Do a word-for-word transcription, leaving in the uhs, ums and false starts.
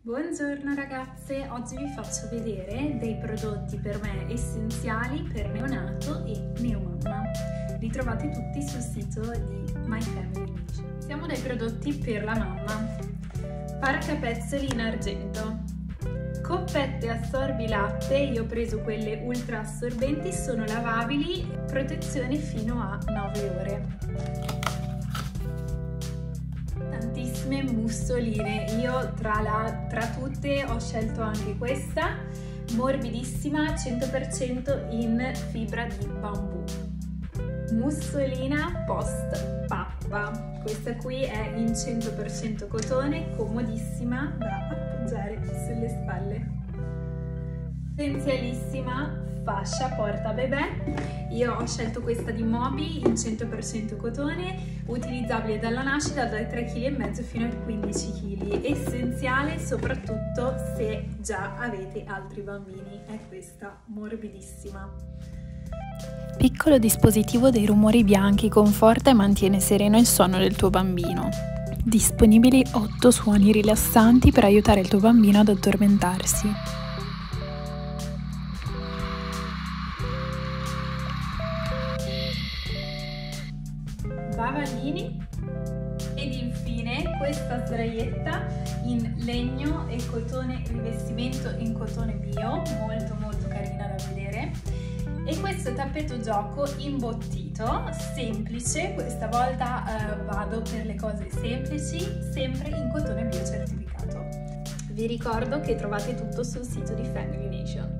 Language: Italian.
Buongiorno ragazze, oggi vi faccio vedere dei prodotti per me essenziali per neonato e neomamma. Li trovate tutti sul sito di My Family Nation. Siamo dai prodotti per la mamma. Paracapezzoli in argento. Coppette assorbi latte, io ho preso quelle ultra assorbenti, sono lavabili, protezione fino a nove ore. Tantissime mussoline, io tra, la, tra tutte ho scelto anche questa, morbidissima, cento per cento in fibra di bambù. Mussolina post pappa, questa qui è in cento per cento cotone, comodissima da appoggiare sulle spalle. Essenzialissima fascia porta bebè, io ho scelto questa di Moby in cento per cento cotone, utilizzabile dalla nascita dai tre virgola cinque chili fino ai quindici chili, essenziale soprattutto se già avete altri bambini, è questa, morbidissima. Piccolo dispositivo dei rumori bianchi, conforta e mantiene sereno il sonno del tuo bambino. Disponibili otto suoni rilassanti per aiutare il tuo bambino ad addormentarsi. Bavaglini ed infine questa sdraietta in legno e cotone, rivestimento in cotone bio, molto molto carina da vedere, e questo tappeto gioco imbottito, semplice, questa volta eh, vado per le cose semplici, sempre in cotone bio certificato. Vi ricordo che trovate tutto sul sito di Family Nation.